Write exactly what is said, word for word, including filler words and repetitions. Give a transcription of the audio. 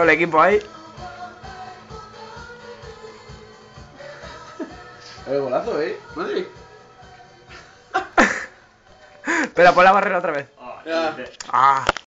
Todo el equipo ahí. El golazo, eh. Madre. Espera, pon la barrera otra vez. Oh, Ya. dice- Ah.